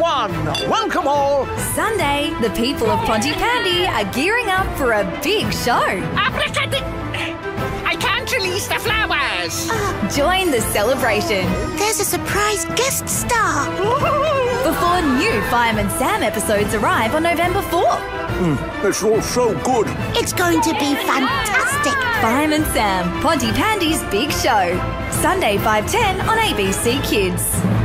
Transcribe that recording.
everyone! Welcome all! Sunday, the people of Pontypandy are gearing up for a big show. I can't release the flowers! Join the celebration There's a surprise guest star. before new Fireman Sam episodes arrive on November 4th. It's all so good. It's going to be fantastic. Fireman Sam, Pontypandy's big show. Sunday 5:10 on ABC Kids.